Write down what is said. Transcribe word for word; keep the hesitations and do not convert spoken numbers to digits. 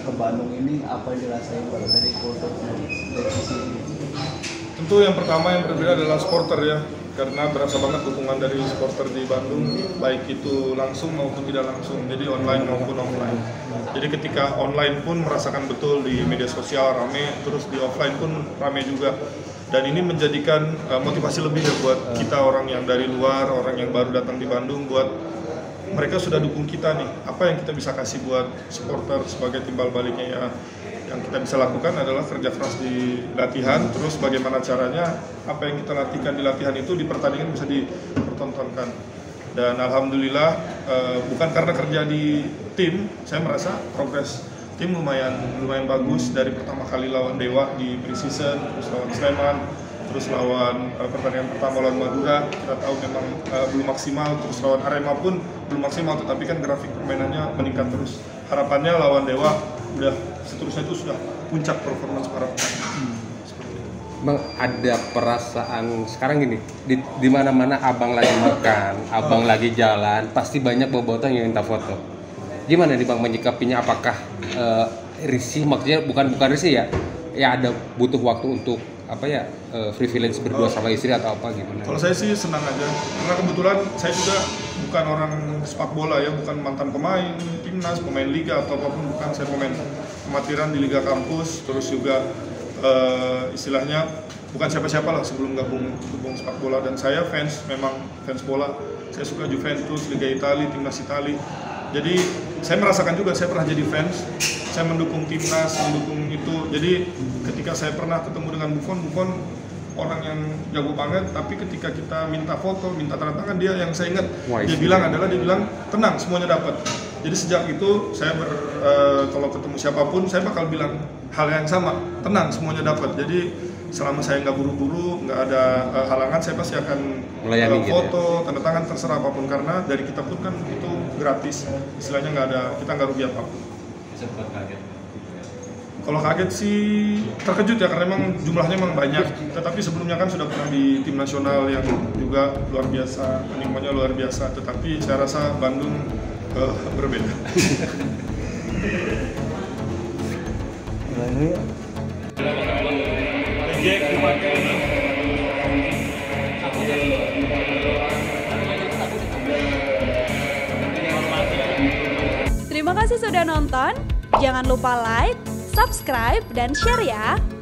ke Bandung ini apa yang dirasain Bang dari kultur dari sisi ini? Tentu yang pertama yang berbeda adalah supporter ya, karena berasa banget dukungan dari supporter di Bandung, baik itu langsung maupun tidak langsung, jadi online maupun offline. Jadi ketika online pun merasakan betul di media sosial rame, terus di offline pun rame juga. Dan ini menjadikan uh, motivasi lebih ya buat kita orang yang dari luar, orang yang baru datang di Bandung, buat mereka sudah dukung kita nih, apa yang kita bisa kasih buat supporter sebagai timbal baliknya ya. Yang kita bisa lakukan adalah kerja keras di latihan, terus bagaimana caranya apa yang kita latihkan di latihan itu di pertandingan bisa dipertontonkan. Dan alhamdulillah eh, bukan karena kerja di tim, saya merasa progres tim lumayan lumayan bagus dari pertama kali lawan Dewa di pre-season, terus lawan Sleman, terus lawan eh, pertandingan pertama lawan Madura, kita tahu memang eh, belum maksimal, terus lawan Arema pun belum maksimal, tetapi kan grafik permainannya meningkat terus. Harapannya lawan Dewa udah seterusnya itu sudah puncak performance para pemain. Hmm. Bang, ada perasaan sekarang gini, di, di mana-mana abang lagi makan, abang oh. lagi jalan, pasti banyak bobotoh yang minta foto. Gimana nih Bang menyikapinya? Apakah uh, risih? Maksudnya bukan bukan risih ya? Ya ada butuh waktu untuk apa ya uh, privilege berdua oh. sama istri atau apa gimana? Kalau saya sih senang aja, karena kebetulan saya juga bukan orang sepak bola ya, bukan mantan pemain timnas, pemain liga atau apapun, bukan. Saya pemain amatiran di liga kampus, terus juga uh, istilahnya bukan siapa-siapa lah sebelum gabung gabung sepak bola. Dan saya fans, memang fans bola. Saya suka Juventus, Liga Italia, timnas Italia. Jadi saya merasakan juga, saya pernah jadi fans, saya mendukung timnas, mendukung itu. Jadi ketika saya pernah ketemu dengan Buffon, Buffon orang yang jago banget, tapi ketika kita minta foto, minta tanda tangan, dia yang saya ingat, Wah, dia bilang adalah, dia bilang tenang, semuanya dapat. Jadi sejak itu saya ber, uh, kalau ketemu siapapun, saya bakal bilang hal yang sama, tenang, semuanya dapat. Jadi selama saya nggak buru-buru, nggak ada uh, halangan, saya pasti akan uh, foto, gitu ya? Tanda tangan, terserah apapun, karena dari kita pun kan itu gratis, istilahnya nggak ada, kita nggak rugi apapun. Sempat kaget? Kalau kaget sih terkejut ya, karena memang jumlahnya memang banyak. Tetapi sebelumnya kan sudah pernah di tim nasional yang juga luar biasa, animenya luar biasa. Tetapi saya rasa Bandung uh, berbeda. Terima kasih sudah nonton. Jangan lupa like, subscribe, dan share ya.